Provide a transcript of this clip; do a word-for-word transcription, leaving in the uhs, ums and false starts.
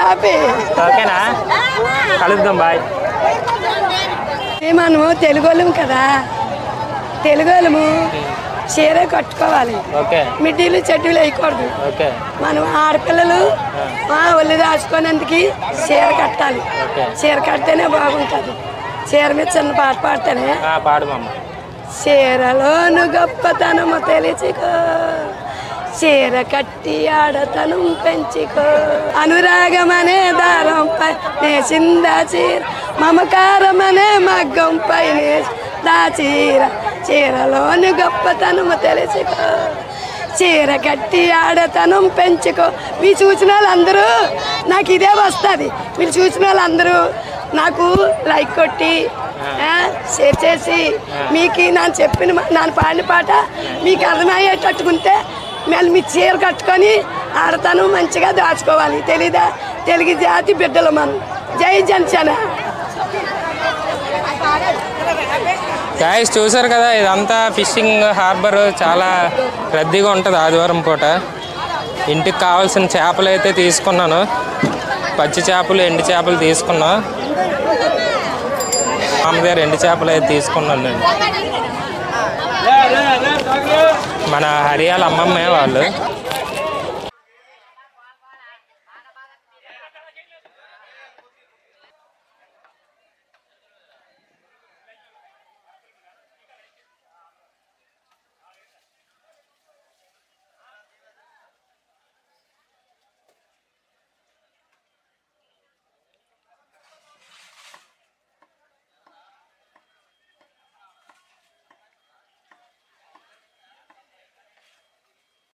Happy. ఓకేనా, కలుద్దాం, bye. మనము తెలుగు వాళ్ళము కదా, తెలుగు వాళ్ళము చీర కట్టుకోవాలి, మిడ్డీలు చెడ్డీలు వేయకూడదు. మనం ఆడపిల్లలు ఒళ్ళు దాచుకోనందుకు చీర కట్టాలి. చీర కడితేనే బాగుంటుంది. చీర మీద చిన్న పాట పాడితేనే పాడు. చీరలోను గొప్పతనము తెలిసికో, చీర కట్టి ఆడతనం పెంచుకో, అనురాగమనే దారంపై నేసిందా చీర, మమకారమనే మగ్గంపై నేసిందా చీర, చీరలోని గొప్పతనము తెలుసుకో, చీర కట్టి ఆడతనం పెంచుకో. మీరు చూసిన వాళ్ళందరూ నాకు ఇదే వస్తుంది. మీరు చూసిన వాళ్ళందరూ నాకు లైక్ కొట్టి షేర్ చేసి మీకు నేను చెప్పిన నేను పాడిన పాట మీకు అర్థమయ్యేటట్టుకుంటే మళ్ళీ మీ చీర కట్టుకొని ఆడతాను మంచిగా దాచుకోవాలి. తెలీదా? తెలుగు జాతి బిడ్డలు మనం. జై జనసేన. గాయస్ చూసారు కదా, ఇదంతా ఫిషింగ్ హార్బర్ చాలా రద్దీగా ఉంటుంది ఆదివారం పూట. ఇంటికి కావాల్సిన చేపలు అయితే తీసుకున్నాను. పచ్చి చేపలు, ఎండు చేపలు తీసుకున్నా. అమ్మ దగ్గర ఎండు చేపలు అయితే తీసుకున్నాను నేను. మన హరియాల అమ్మమ్మే వాళ్ళు.